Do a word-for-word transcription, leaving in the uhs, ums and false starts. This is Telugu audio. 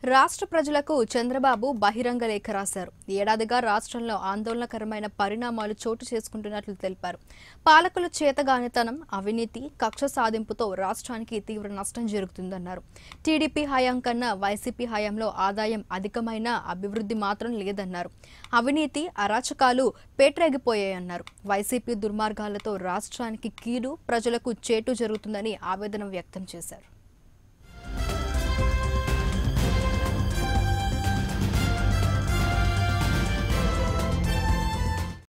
రాష్ట్ర ప్రజలకు చంద్రబాబు బహిరంగ లేఖ రాశారు. ఏడాదిగా రాష్ట్రంలో ఆందోళనకరమైన పరిణామాలు చోటు చేసుకుంటున్నట్లు తెలిపారు. పాలకుల చేతగానితనం, అవినీతి, కక్ష సాధింపుతో రాష్ట్రానికి తీవ్ర నష్టం జరుగుతుందన్నారు. టీడీపీ హయాం కన్నా వైసీపీ హయాంలో ఆదాయం అధికమైన అభివృద్ధి మాత్రం లేదన్నారు. అవినీతి, అరాచకాలు పేట్రేగిపోయాయన్నారు. వైసీపీ దుర్మార్గాలతో రాష్ట్రానికి కీడు, ప్రజలకు చేటు జరుగుతుందని ఆవేదన వ్యక్తం చేశారు.